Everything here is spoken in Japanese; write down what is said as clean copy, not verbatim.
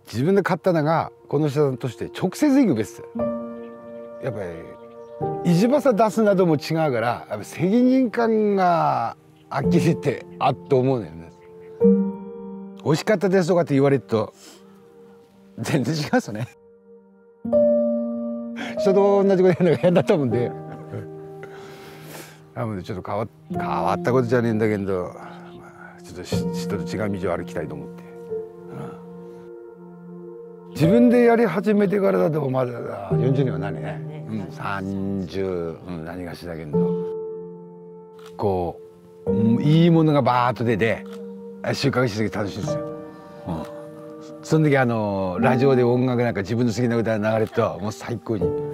自分で買ったのがこの人さんとして直接行くべす。やっぱり一場さ出すなども違うから、やっぱ責任感がはっきり言ってあっと思うんだよね。美味しかったですとかって言われると全然違うっすね。人と同じことやるのが変だと思うんで。なのでちょっと変わったことじゃねえんだけど、ちょっと人と違う道を歩きたいと思って。自分でやり始めてからだとまだ40年は何ね、30、何がしだけど、こういいものがバーッと出て収穫して楽しいんですよ。その時ラジオで音楽なんか自分の好きな歌が流れるともう最高に。